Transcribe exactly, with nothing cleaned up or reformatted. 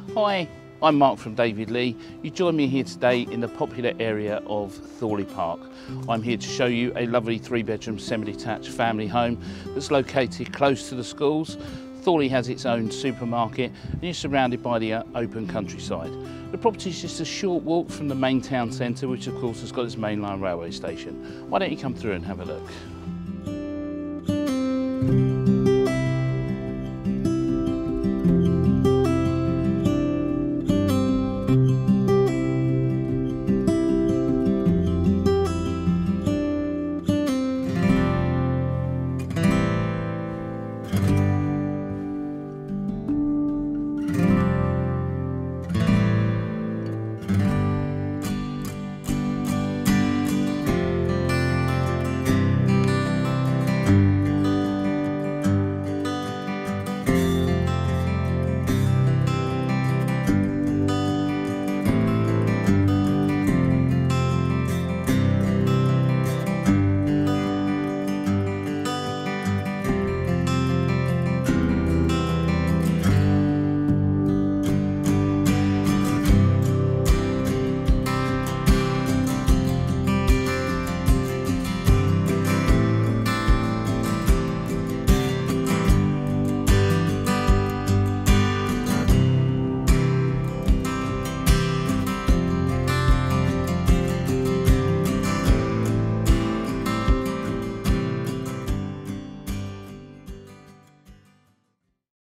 Hi, I'm Mark from David Lee. You join me here today in the popular area of Thorley Park. I'm here to show you a lovely three bedroom semi-detached family home that's located close to the schools. Thorley has its own supermarket and is surrounded by the uh, open countryside. The property is just a short walk from the main town centre, which of course has got its mainline railway station. Why don't you come through and have a look?